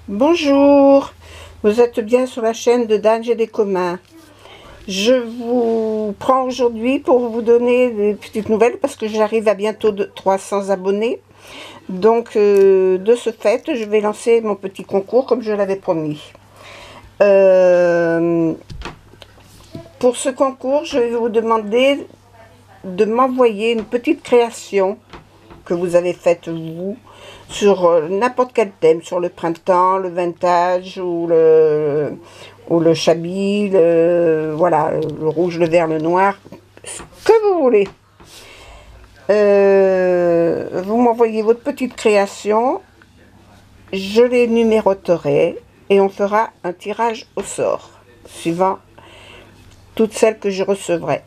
Bonjour, vous êtes bien sur la chaîne de Dan J'ai des communs. Je vous prends aujourd'hui pour vous donner des petites nouvelles parce que j'arrive à bientôt de 300 abonnés. Donc de ce fait, je vais lancer mon petit concours comme je l'avais promis. Pour ce concours, je vais vous demander de m'envoyer une petite création que vous avez faite vous sur n'importe quel thème, sur le printemps, le vintage ou le chablis, voilà, le rouge, le vert, le noir, ce que vous voulez. Vous m'envoyez votre petite création, je les numéroterai et on fera un tirage au sort suivant toutes celles que je recevrai.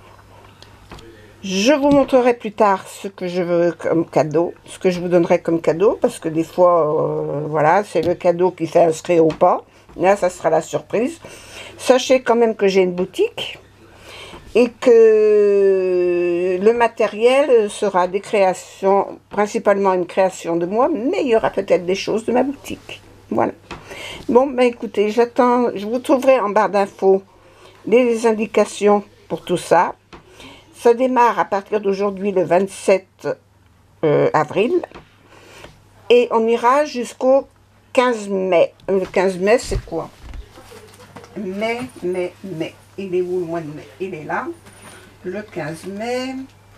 Je vous montrerai plus tard ce que je veux comme cadeau, ce que je vous donnerai comme cadeau, parce que des fois, voilà, c'est le cadeau qui fait inscrire ou pas. Là, ça sera la surprise. Sachez quand même que j'ai une boutique et que le matériel sera des créations, principalement une création de moi, mais il y aura peut-être des choses de ma boutique. Voilà. Bon, ben écoutez, j'attends, je vous trouverai en barre d'infos les indications pour tout ça. Ça démarre à partir d'aujourd'hui, le 27 avril. Et on ira jusqu'au 15 mai. Le 15 mai, c'est quoi? Mai. Il est où le mois de mai? Il est là. Le 15 mai,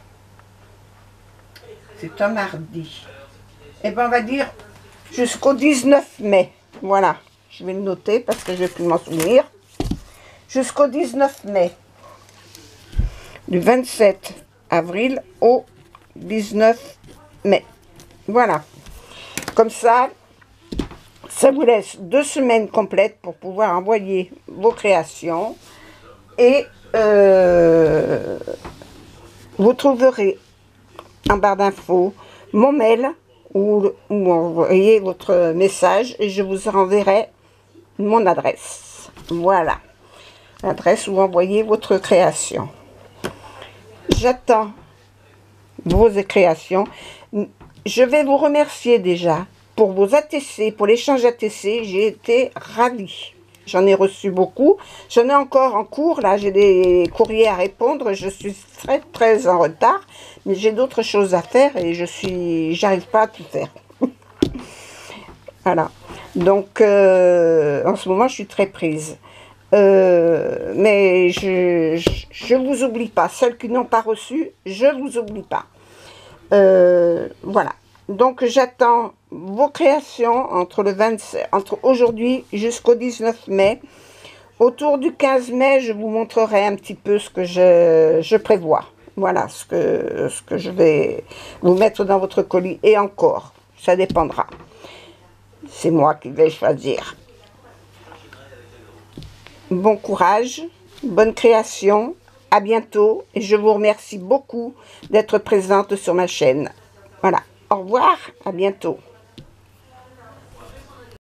c'est un mardi. Et bien, on va dire jusqu'au 19 mai. Voilà. Je vais le noter parce que je ne vais plus m'en souvenir. Jusqu'au 19 mai. Du 27 avril au 19 mai. Voilà. Comme ça, ça vous laisse 2 semaines complètes pour pouvoir envoyer vos créations. Et vous trouverez en barre d'infos mon mail où envoyez votre message et je vous renverrai mon adresse. Voilà. L'adresse où envoyez votre création. J'attends vos créations. Je vais vous remercier déjà pour vos ATC, pour l'échange ATC. J'ai été ravie. J'en ai reçu beaucoup. J'en ai encore en cours. Là, j'ai des courriers à répondre. Je suis très en retard. Mais j'ai d'autres choses à faire et j'arrive pas à tout faire. Voilà. Donc, en ce moment, je suis très prise. Mais je vous oublie pas. Celles qui n'ont pas reçu, je vous oublie pas. Voilà. Donc j'attends vos créations entre aujourd'hui jusqu'au 19 mai. Autour du 15 mai, je vous montrerai un petit peu ce que je prévois. Voilà ce que je vais vous mettre dans votre colis. Et encore, ça dépendra. C'est moi qui vais choisir. Bon courage, bonne création, à bientôt et je vous remercie beaucoup d'être présente sur ma chaîne. Voilà, au revoir, à bientôt.